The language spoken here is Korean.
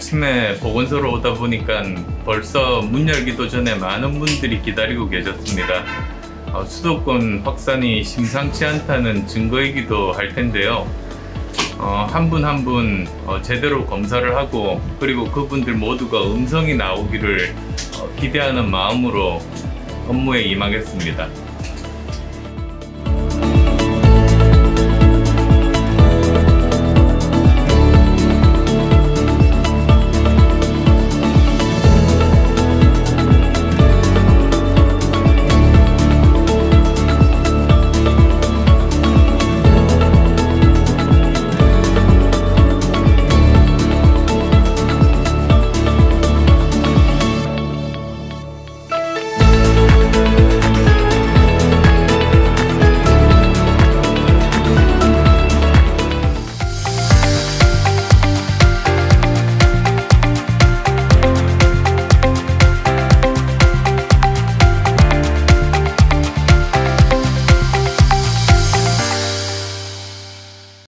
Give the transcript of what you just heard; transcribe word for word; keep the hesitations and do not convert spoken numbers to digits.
아침에 보건소로 오다 보니까 벌써 문 열기도 전에 많은 분들이 기다리고 계셨습니다. 어, 수도권 확산이 심상치 않다는 증거이기도 할 텐데요. 어, 한 분 한 분 어, 제대로 검사를 하고, 그리고 그분들 모두가 음성이 나오기를 어, 기대하는 마음으로 업무에 임하겠습니다.